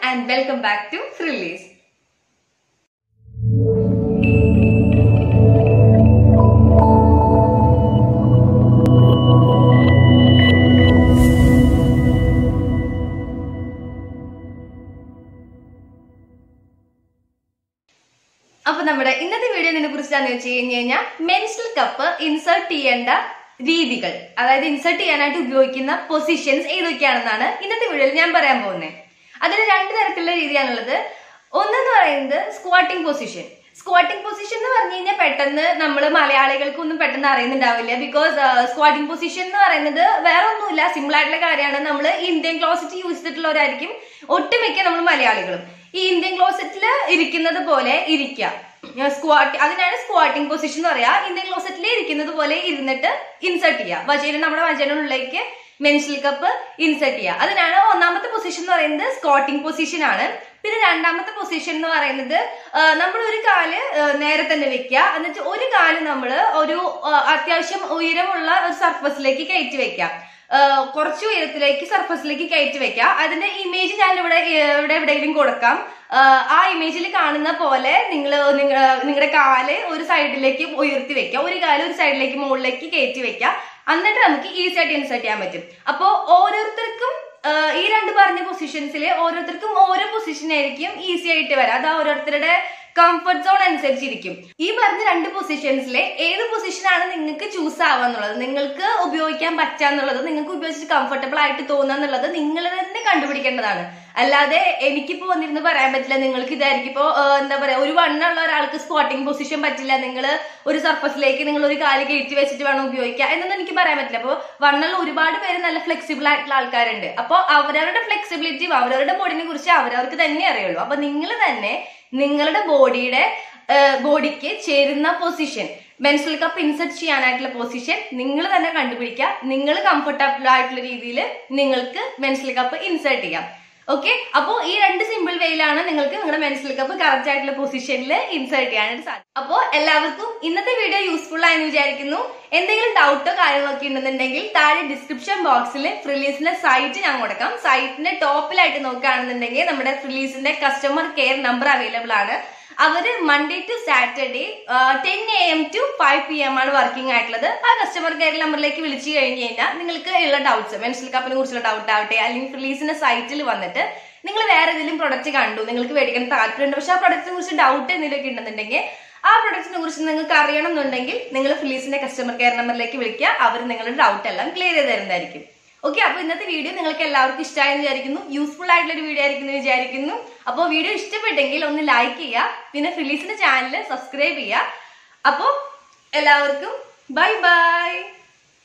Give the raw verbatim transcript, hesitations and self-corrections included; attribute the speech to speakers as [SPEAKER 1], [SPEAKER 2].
[SPEAKER 1] and welcome back to Frillies. അപ്പോൾ നമ്മുടെ ഇന്നത്തെ വീഡിയോ നിന്നെ കുറിച്ചാന്ന് വെച്ച് കഴിഞ്ഞാൽ മെൻസ്ട്രൽ കപ്പ് ഇൻസേർട്ട് ചെയ്യേണ്ട രീതികൾ, അതായത് ഇൻസേർട്ട് ചെയ്യാനായിട്ട് ഉപയോഗിക്കുന്ന പൊസിഷൻസ് ഏതൊക്കെയാണെന്നാണ് ഇന്നത്തെ വീഡിയോയിൽ ഞാൻ പറയാൻ പോകുന്നത്. അതിന് രണ്ട് തരത്തിലുള്ള രീതിയാണുള്ളത്. ഒന്നെന്ന് പറയുന്നത് സ്ക്വാട്ടിംഗ് പൊസിഷൻ. സ്ക്വാട്ടിംഗ് പൊസിഷൻ എന്ന് പറഞ്ഞു കഴിഞ്ഞാൽ പെട്ടെന്ന് നമ്മൾ മലയാളികൾക്കൊന്നും പെട്ടെന്ന് അറിയുന്നുണ്ടാവില്ല. ബിക്കോസ് സ്ക്വാട്ടിംഗ് പൊസിഷൻ എന്ന് പറയുന്നത് വേറെ ഒന്നുമില്ല, സിമ്പിൾ ആയിട്ടുള്ള കാര്യമാണ്. നമ്മൾ ഇന്ത്യൻ ക്ലോസറ്റ് യൂസ് ചെയ്തിട്ടുള്ളവരായിരിക്കും ഒട്ടുമിക്ക നമ്മൾ മലയാളികളും. ഈ ഇന്ത്യൻ ക്ലോസറ്റിൽ ഇരിക്കുന്നത് പോലെ ഇരിക്കുക, സ്ക്വാട്ട്, അതിനാണ് സ്ക്വാട്ടിംഗ് പൊസിഷൻ എന്ന് പറയാ. ഇന്ത്യൻ ക്ലോസറ്റിൽ ഇരിക്കുന്നത് പോലെ ഇരുന്നിട്ട് ഇൻസേർട്ട് ചെയ്യുക, വജൈന, നമ്മുടെ വജൈനുള്ളിലേക്ക് മെൻസ്ട്രൽ കപ്പ് ഇൻസേർട്ട് ചെയ്യുക. അതിനാണ് ഒന്നാമത്തെ പൊസിഷൻ എന്ന് പറയുന്നത് സ്ക്വാട്ടിംഗ് പൊസിഷൻ ആണ്. പിന്നെ രണ്ടാമത്തെ പൊസിഷൻ എന്ന് പറയുന്നത് നമ്മൾ ഒരു കാല് നേരെ തന്നെ വെക്കുക, എന്നിട്ട് ഒരു കാല് നമ്മൾ ഒരു അത്യാവശ്യം ഉയരമുള്ള ഒരു സർഫസിലേക്ക് കയറ്റി വെക്കുക, കുറച്ച് ഉയരത്തിലേക്ക് സർഫസിലേക്ക് കയറ്റി വെക്കുക. അതിന്റെ ഇമേജ് ഞാൻ ഇവിടെ ഇവിടെ എവിടെയെങ്കിലും കൊടുക്കാം. ആ ഇമേജിൽ കാണുന്ന പോലെ നിങ്ങൾ നിങ്ങളുടെ കാല് ഒരു സൈഡിലേക്ക് ഉയർത്തി വെക്കുക, ഒരു കാല് ഒരു സൈഡിലേക്ക് മുകളിലേക്ക് കയറ്റി വെക്കുക. എന്നിട്ട് നമുക്ക് ഈസി ആയിട്ട് ഇൻസേർട്ട് ചെയ്യാൻ പറ്റും. അപ്പോ ഓരോരുത്തർക്കും ഈ രണ്ട് പറഞ്ഞ പൊസിഷൻസിൽ ഓരോരുത്തർക്കും ഓരോ പൊസിഷൻ ആയിരിക്കും ഈസി ആയിട്ട് വരാം. അത് ഓരോരുത്തരുടെ കംഫർട്ട് സോൺ അനുസരിച്ചിരിക്കും. ഈ പറഞ്ഞ രണ്ട് പൊസിഷൻസിലെ ഏത് പൊസിഷനാണ് നിങ്ങൾക്ക് ചൂസ് ആവാന്നുള്ളത്, നിങ്ങൾക്ക് ഉപയോഗിക്കാൻ പറ്റാന്നുള്ളത്, നിങ്ങൾക്ക് ഉപയോഗിച്ചിട്ട് കംഫർട്ടബിൾ ആയിട്ട് തോന്നാന്നുള്ളത് നിങ്ങൾ തന്നെ കണ്ടുപിടിക്കേണ്ടതാണ്. അല്ലാതെ എനിക്കിപ്പോ വന്നിരുന്ന് പറയാൻ പറ്റില്ല നിങ്ങൾക്ക് ഇതായിരിക്കും. ഇപ്പോ എന്താ പറയാ, ഒരു വണ്ണുള്ള ഒരാൾക്ക് സ്ക്വാട്ടിംഗ് പൊസിഷൻ പറ്റില്ല, നിങ്ങൾ ഒരു സർഫസിലേക്ക് നിങ്ങൾ ഒരു കാല് കയറ്റി വെച്ചിട്ട് വേണം ഉപയോഗിക്കുക എന്നൊന്നും എനിക്ക് പറയാൻ പറ്റില്ല. അപ്പൊ വണ്ണുള്ള ഒരുപാട് പേര് നല്ല ഫ്ലെക്സിബിൾ ആയിട്ടുള്ള ആൾക്കാരുണ്ട്. അപ്പൊ അവരവരുടെ ഫ്ലെക്സിബിലിറ്റി, അവരവരുടെ ബോഡിനെ കുറിച്ച് അവരവർക്ക് തന്നെ അറിയുള്ളൂ. അപ്പൊ നിങ്ങൾ തന്നെ നിങ്ങളുടെ ബോഡിയുടെ ബോഡിക്ക് ചേരുന്ന പൊസിഷൻ, മെൻസ്ട്രൽ കപ്പ് ഇൻസേർട്ട് ചെയ്യാനായിട്ടുള്ള പൊസിഷൻ നിങ്ങൾ തന്നെ കണ്ടുപിടിക്കുക. നിങ്ങൾ കംഫർട്ടബിൾ ആയിട്ടുള്ള രീതിയിൽ നിങ്ങൾക്ക് മെൻസ്ട്രൽ കപ്പ് ഇൻസേർട്ട് ചെയ്യാം. ഓക്കെ, അപ്പോ ഈ രണ്ട് സിമ്പിൾ വേയിലാണ് നിങ്ങൾക്ക് നിങ്ങളുടെ മെൻസ്ട്രൽ കപ്പ് കറക്റ്റ് ആയിട്ടുള്ള പൊസിഷനിൽ ഇൻസേർട്ട് ചെയ്യാനായിട്ട് സാധിക്കും. അപ്പോൾ എല്ലാവർക്കും ഇന്നത്തെ വീഡിയോ യൂസ്ഫുൾ ആയെന്ന് വിചാരിക്കുന്നു. എന്തെങ്കിലും ഡൗട്ടോ കാര്യങ്ങളൊക്കെ ഉണ്ടെന്നുണ്ടെങ്കിൽ താഴെ ഡിസ്ക്രിപ്ഷൻ ബോക്സിൽ ഫ്രില്ലീസിന്റെ സൈറ്റ് ഞാൻ കൊടുക്കാം. സൈറ്റിന്റെ ടോപ്പിലായിട്ട് നോക്കുകയാണെന്നുണ്ടെങ്കിൽ നമ്മുടെ ഫ്രില്ലീസിന്റെ കസ്റ്റമർ കെയർ നമ്പർ അവൈലബിൾ ആണ്. അവര് Monday to Saturday ten A M to five P M ആണ് വർക്കിംഗ് ആയിട്ടുള്ളത്. ആ കസ്റ്റമർ കെയർ നമ്പറിലേക്ക് വിളിച്ചു കഴിഞ്ഞ് കഴിഞ്ഞാൽ നിങ്ങൾക്ക് ഉള്ള ഡൗട്ട്സ്, മെൻസ്ട്രൽ കപ്പിനെ കുറിച്ചുള്ള ഡൗട്ട് ആവട്ടെ, അല്ലെങ്കിൽ ഫ്രില്ലീസിന്റെ സൈറ്റിൽ വന്നിട്ട് നിങ്ങൾ വേറെ ഏതെങ്കിലും പ്രൊഡക്റ്റ് കണ്ടു, നിങ്ങൾക്ക് മേടിക്കാൻ താല്പര്യമുണ്ട്, പക്ഷെ ആ പ്രൊഡക്റ്റിനെ കുറിച്ച് ഡൗട്ട് എന്തെങ്കിലുമൊക്കെ ഉണ്ടെന്നുണ്ടെങ്കിൽ ആ പ്രൊഡക്റ്റിനെ കുറിച്ച് നിങ്ങൾക്ക് അറിയണം എന്നുണ്ടെങ്കിൽ നിങ്ങൾ ഫ്രില്ലീസിന്റെ കസ്റ്റമർ കെയർ നമ്പറിലേക്ക് വിളിക്കുക. അവർ നിങ്ങളുടെ ഡൗട്ട് എല്ലാം ക്ലിയർ ചെയ്ത് തരുന്നതായിരിക്കും. ഓക്കെ, അപ്പൊ ഇന്നത്തെ വീഡിയോ നിങ്ങൾക്ക് എല്ലാവർക്കും ഇഷ്ടമായെന്ന് വിചാരിക്കുന്നു, യൂസ്ഫുൾ ആയിട്ടുള്ള ഒരു വീഡിയോ ആയിരിക്കും എന്ന് വിചാരിക്കുന്നു. അപ്പോൾ വീഡിയോ ഇഷ്ടപ്പെട്ടെങ്കിൽ ഒന്ന് ലൈക്ക് ചെയ്യുക, പിന്നെ ഫ്രില്ലീസിന്റെ ചാനൽ സബ്സ്ക്രൈബ് ചെയ്യുക. അപ്പോൾ എല്ലാവർക്കും ബൈ ബൈ.